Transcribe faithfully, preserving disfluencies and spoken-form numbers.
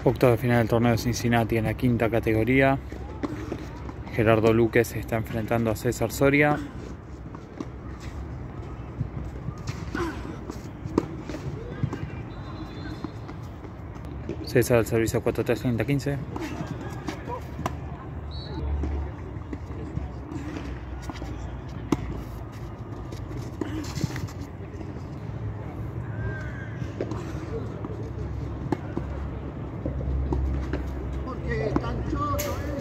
Octavo de final del torneo de Cincinnati en la quinta categoría. Gerardo Luque se está enfrentando a César Soria. César al servicio cuatro tres treinta quince. Porque tan choto, eh.